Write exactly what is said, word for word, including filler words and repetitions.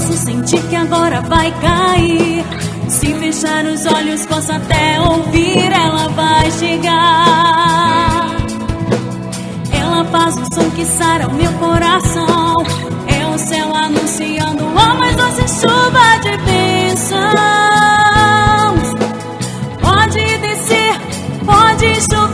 Posso sentir que agora vai cair. Se fechar os olhos posso até ouvir. Ela vai chegar. Ela faz um som que sara o meu coração. É o céu anunciando a mais doce chuva de bênçãos. Pode descer, pode chover.